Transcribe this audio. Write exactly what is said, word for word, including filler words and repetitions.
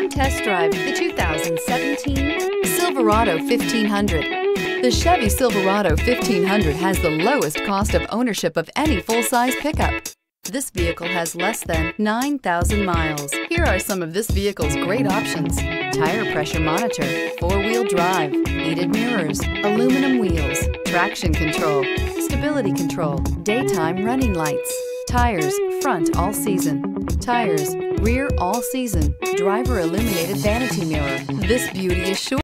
Come test drive the two thousand seventeen Silverado fifteen hundred. The Chevy Silverado fifteen hundred has the lowest cost of ownership of any full-size pickup. This vehicle has less than nine thousand miles. Here are some of this vehicle's great options: tire pressure monitor, four-wheel drive, heated mirrors, aluminum wheels, traction control, stability control, daytime running lights, tires front all season, tires rear all season, driver illuminated vanity mirror. This beauty is sure